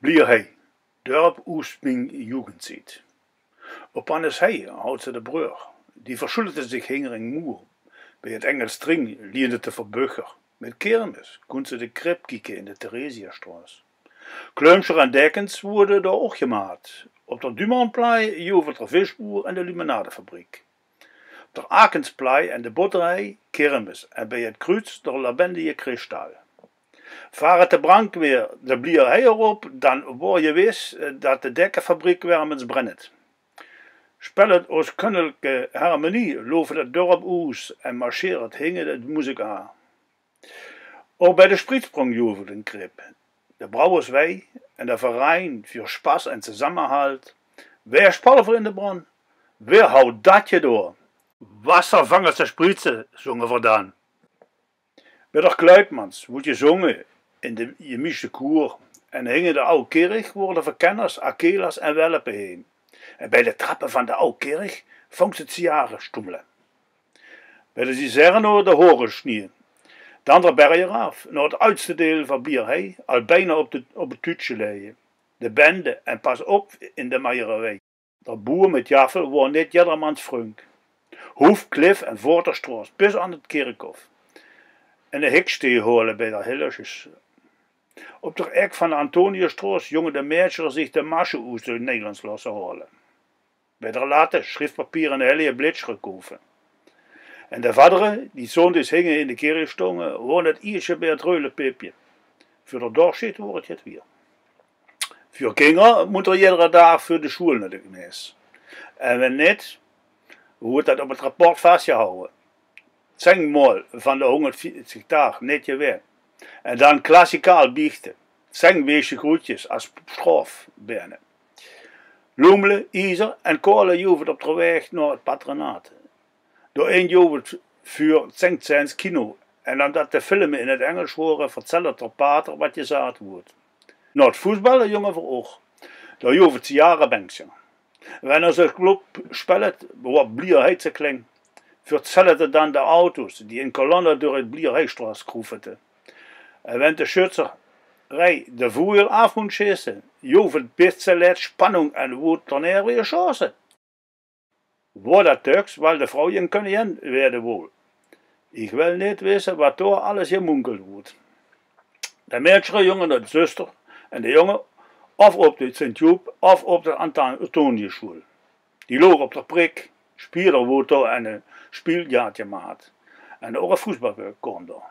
Blierhei, dorp oest mijn jugendzeit. Op Annes hei houdt ze de brug. Die verschuldete zich hingering moer. Bij het Engelstring liende te verbugger. Met kermis kon ze de krip kieken in de Theresiastraat. Kleumscher en dekens worden door ook gemaakt. Op de Dumanplei jovert de visboer en de limonadefabriek. Op de Akensplei en de botterij kermis en bij het Kruis de labendige kristal. Varen de brank weer de blierhei erop, dan word je wis dat de dekkenfabriek wermens brennet. Spellet ons kennelijke harmonie loven het dorp oes en marcheert hingen de muziek aan. Ook bij de sprietsprong joven een krip. De brouwerswei en de verein voor spas en samenhalt. Wer spalver in de bron? Wer houdt dat je door? Wasservangers te spritsen, zongen we dan. Bij de kluitmans wordt je zongen in de jemische koer en hingen de oude kerk worden verkenners, akelas en welpen heen. En bij de trappen van de oude kerk vangt het jaren stoemelen. Bij de Zizerno de horensnier. De andere berg af, naar het oudste deel van Blierhei, al bijna op het tuutje liggen. De bende en pas op in de Meiereweg. De boer met jaffel wordt niet jedermans frunk. Hoef, klif en voorterstroos, bis aan het kerkhof. En de hikstee holen bij de hillersjes. Op de ek van de Antoniustroos jongen de meisjes zich de masseoes uit Nederlands lassen holen. Bij de later schriftpapier en de hele blitz gekoven. En de vaderen, die zondags hingen in de kerkstonden, wonen het iertje bij het reulenpipje. Voor de doorzit wordt het weer. Voor kinderen moet er iedere dag voor de school naar de gemees. En wenn niet, wordt dat op het rapport vastgehouden. Zeng mal van de 140 dagen net je weg. En dan klassikaal biechten. Zeng weesje groetjes als straf binnen. Loemelen, ijzer en kolen joven op de weg naar het patronaat. Door een joven vuur zengt zijn kino. En omdat de filmen in het Engels horen, vertelt de pater wat je zaad wordt. Nou, het voetballen, jongen voor oog. Door joven het jarenbankje. Wanneer ze club speelt, wat Blierhei te klinkt, vertellen dan de auto's die in kolonnen door het Blierheistraat schroefden. En wenn de schutterij de voer af moet schissen, joven bitselet spanning en wordt dan weer chance. Wordt dat tuks, wel de vrouw in koningin werden wil. Ik wil niet weten wat door alles gemunkeld wordt. De meerdere jongen de zuster en de jongen of op de Sint-Joep of op de Antoniuschool. Die loog op de prik, spielerwoto en een spieljaartje maat. En ook een voetbalwerk kon door.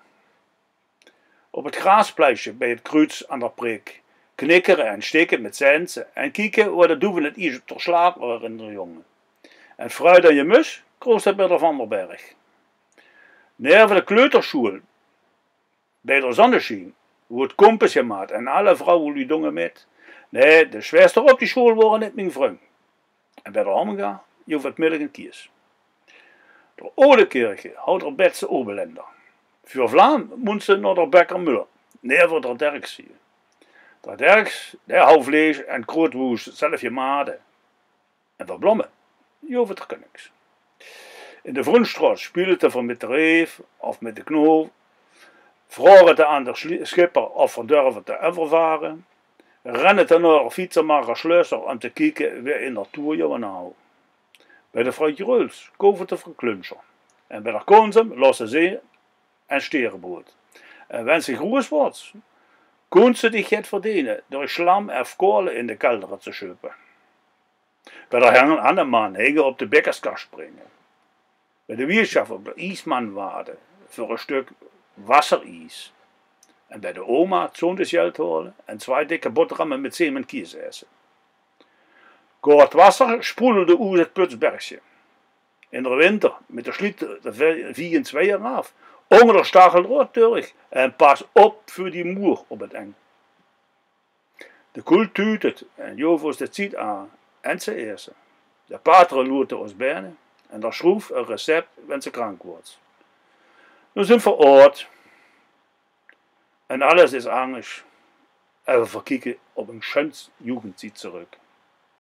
Op het graaspleisje bij het Kruis aan de prik, knikkeren en steken met sensen en kieken waar de doeven het iets ter slaap waren in de jongen. En fruit en je mus kroost het bij de Vanderberg. Neer de kleuterschool, bij de zonneschien, wordt kompens gemaakt en alle vrouwen die dongen met. Nee, de zwaarste op die school waren niet mijn vriend. En bij de Hamminga, je hoeft het middag een kies. De oude kerk houdt er betse oberländer. Voor Vlaam moet ze naar de Bekkermuur, neer voor de Derks hier. De Derks, de houdt vlees en krootwoes zelf je maden. En voor Blommen, je hoeft er niks. In de Vroenstraat spelen ze met de reef of met de knoop. Vragen te aan de schipper of verdurven te overvaren. Rennen te naar de fietsenmaker Schlösser om te kijken wie in de toer je nou. Bij de vrouwtje Ruls kopen te verklunsen. En bij de Consum lossen ze en sterenbrood. En wenn ze groes wordt, kun ze dich het verdienen door slam of kolen in de kelder te schuipen. Bij de Herren Anneman hingen op de bekkerskast springen. Bij de Wierschaft op de ijsmanwaarde voor een stuk wasserijs. En bij de oma zondagsgeld holen en 2 dikke boterhammen met zeem kies essen. Koud wasser spoelde uit het Putsbergje. In de winter met de sliet de 4 af. Onder de stachelrood terug en pas op voor die moer op het eng. De koel tuut het en Jovos het ziet aan en ze eerste. De pater loert ons binnen en daar schroef een recept wenn ze krank wordt. We zijn veroord en alles is anders. En we verkijken op een schöns Jugendzeit terug.